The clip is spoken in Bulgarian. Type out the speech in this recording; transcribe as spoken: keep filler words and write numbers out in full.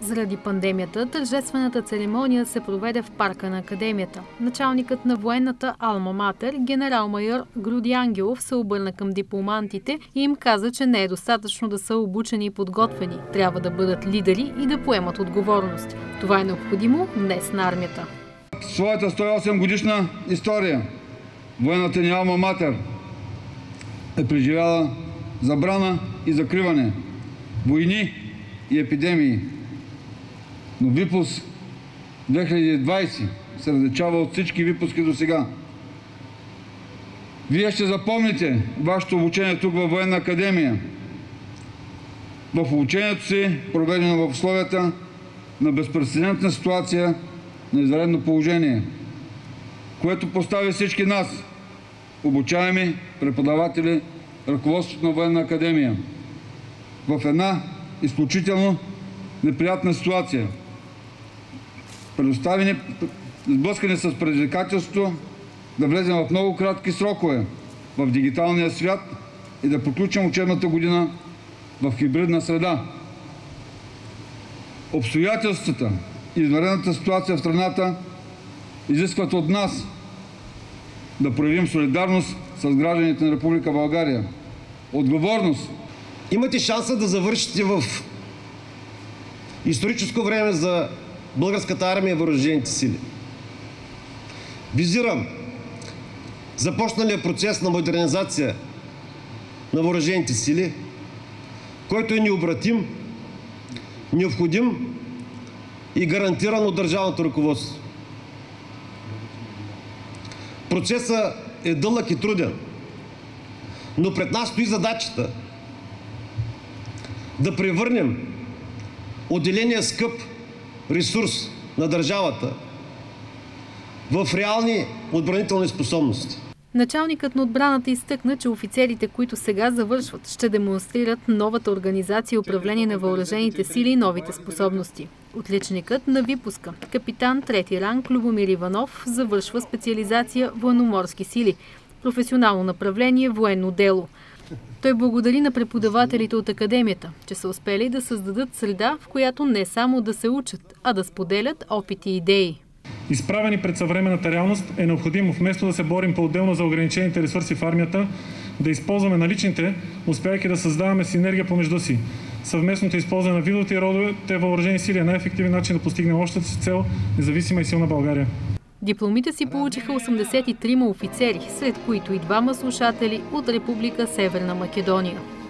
Заради пандемията, тържествената церемония се проведе в парка на академията. Началникът на военната Алма Матер, генерал-майор Груди Ангелов, се обърна към дипломантите и им каза, че не е достатъчно да са обучени и подготвени. Трябва да бъдат лидери и да поемат отговорност. Това е необходимо днес на армията. В своята сто и осем годишна история военната ни Алма Матер е преживяла забрана и закриване, войни и епидемии. Но Випуск две хиляди и двадесета се различава от всички випуски до сега. Вие ще запомните вашето обучение тук във Военна академия. В обучението си, проведено в условията на безпрецедентна ситуация на извънредно положение, което постави всички нас, обучаеми преподаватели, ръководството на Военна академия, в една изключително неприятна ситуация. Предоставени, сблъскани с предизвикателството да влезем в много кратки срокове в дигиталния свят и да приключим учебната година в хибридна среда. Обстоятелствата и извънредната ситуация в страната изискват от нас да проявим солидарност с гражданите на Република България. Отговорност. Имате шанса да завършите в историческо време за Българската армия и въоръжените сили. Визирам започналия процес на модернизация на въоръжените сили, който е необратим, необходим и гарантиран от държавното ръководство. Процесът е дълъг и труден, но пред нас стои задачата да превърнем отделения скъп ресурс на държавата в реални отбранителни способности. Началникът на отбраната изтъкна, че офицерите, които сега завършват, ще демонстрират новата организация и управление на въоръжените сили и новите способности. Отличникът на випуска, капитан трети ранг Любомир Иванов, завършва специализация военноморски сили, професионално направление военно дело. Той благодари на преподавателите от академията, че са успели да създадат среда, в която не само да се учат, а да споделят опити и идеи. Изправени пред съвременната реалност е необходимо вместо да се борим по-отделно за ограничените ресурси в армията, да използваме наличните, успявайки да създаваме синергия помежду си. Съвместното използване на видовете и родовете въоръжени сили е най-ефективен начин да постигнем общата си цел – независима и силна България. Дипломите си получиха осемдесет и трима офицери, сред които и двама слушатели от Република Северна Македония.